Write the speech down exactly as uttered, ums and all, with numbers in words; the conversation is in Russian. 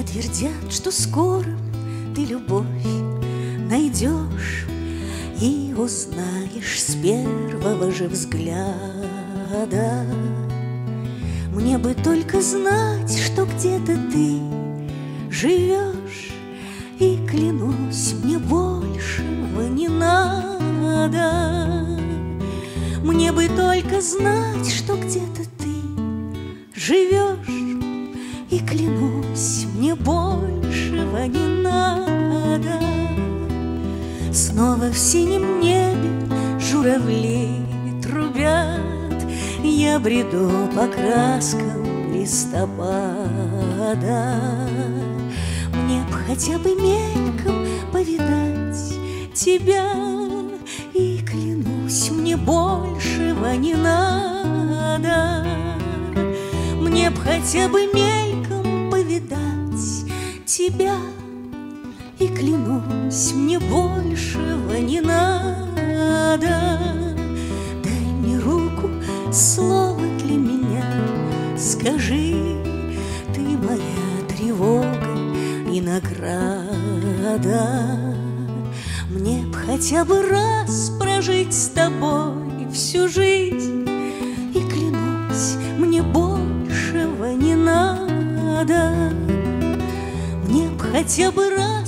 твердят, что скоро ты любовь найдешь и узнаешь с первого же взгляда. Мне бы только знать, что где-то ты живешь, и клянусь, мне большего не надо. Мне бы только знать, что где-то ты живешь, и клянусь, мне большего не надо. Снова в синем небе журавли трубят, я бреду по краскам листопада. Мне б хотя бы мельком повидать тебя, и клянусь, мне большего не надо. Мне б хотя бы мельком повидать тебя, и клянусь, мне большего не надо. Дай мне руку, слово для меня скажи, ты моя тревога и награда. Мне б хотя бы раз прожить с тобой всю жизнь, и клянусь, мне большего не надо. Мне б хотя бы раз